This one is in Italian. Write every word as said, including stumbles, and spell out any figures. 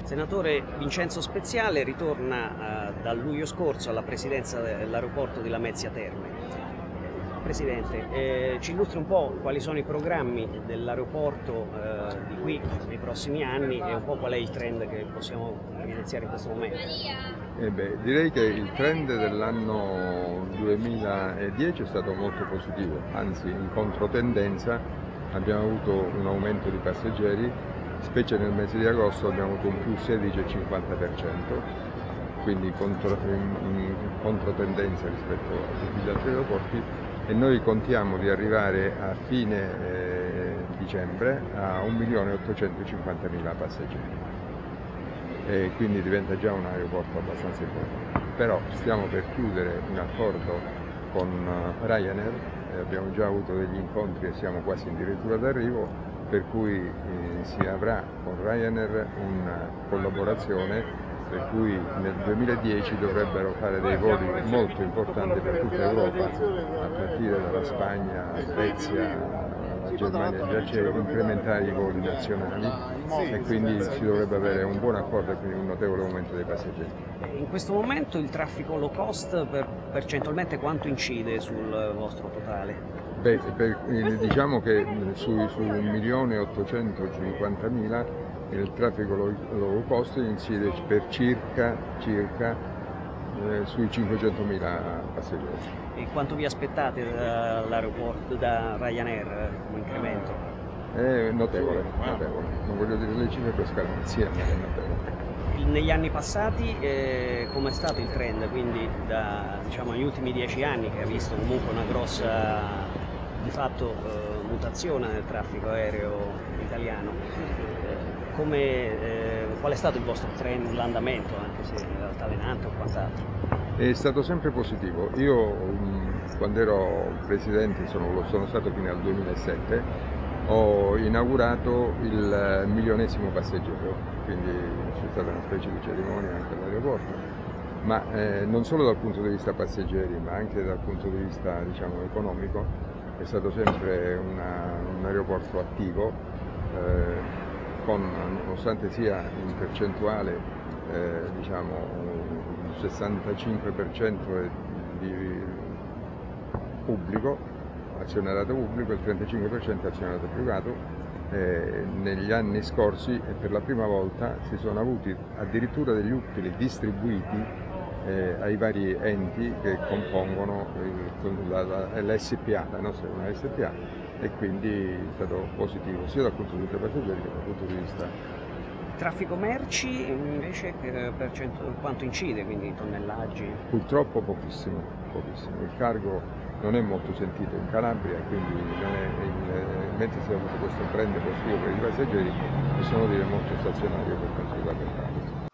Senatore Vincenzo Speziale ritorna eh, dal luglio scorso alla presidenza dell'aeroporto di Lamezia Terme. Presidente, eh, ci illustri un po' quali sono i programmi dell'aeroporto eh, di qui nei prossimi anni e un po' qual è il trend che possiamo evidenziare in questo momento. Eh beh, direi che il trend dell'anno duemiladieci è stato molto positivo, anzi in controtendenza abbiamo avuto un aumento di passeggeri, specie nel mese di agosto abbiamo avuto un più sedici virgola cinquanta per cento, quindi contro, in, in controtendenza rispetto a tutti gli altri aeroporti, e noi contiamo di arrivare a fine eh, dicembre a un milione ottocentocinquantamila passeggeri. E quindi diventa già un aeroporto abbastanza importante. Però stiamo per chiudere un accordo con Ryanair, eh, abbiamo già avuto degli incontri e siamo quasi addirittura d'arrivo, per cui eh, si avrà con Ryanair una collaborazione per cui nel duemiladieci dovrebbero fare dei voli molto importanti per tutta Europa, a partire dalla Spagna, Svezia, la Germania già c'è, incrementare i voli nazionali e quindi si dovrebbe avere un buon accordo e quindi un notevole aumento dei passeggeri. In questo momento il traffico low cost per, percentualmente quanto incide sul vostro totale? Beh, per, diciamo che su, su un milione ottocentocinquantamila il traffico low, low cost incide per circa, circa eh, sui cinquecentomila passeggeri. E quanto vi aspettate dall'aeroporto, da Ryanair come incremento? È notevole, notevole, non voglio dire le cifre per scaramanzia, ma è notevole. Negli anni passati eh, come è stato il trend, quindi da, diciamo, negli ultimi dieci anni, che ha visto comunque una grossa di fatto eh, mutazione nel traffico aereo italiano, eh, come, eh, qual è stato il vostro trend, l'andamento, anche se altalenante o quant'altro? È stato sempre positivo. Io quando ero presidente, sono, lo sono stato fino al duemilasette, ho inaugurato il milionesimo passeggero, quindi c'è stata una specie di cerimonia anche all'aeroporto, ma eh, non solo dal punto di vista passeggeri, ma anche dal punto di vista, diciamo, economico. È stato sempre una, un aeroporto attivo, eh, con, nonostante sia in percentuale eh, diciamo, un sessantacinque per cento di pubblico, azionariato pubblico, il trentacinque per cento azionariato privato. Eh, negli anni scorsi e per la prima volta si sono avuti addirittura degli utili distribuiti eh, ai vari enti che compongono l'S P A, la nostra è una S P A, e quindi è stato positivo sia dal punto di vista passeggeri che dal punto di vista. Traffico merci invece per cento, quanto incide, quindi tonnellaggi? Purtroppo pochissimo, pochissimo. Il cargo non è molto sentito in Calabria, quindi non è, il, mentre si è avuto questo trend positivo per i passeggeri, possiamo dire molto stazionario per quanto riguarda il cargo.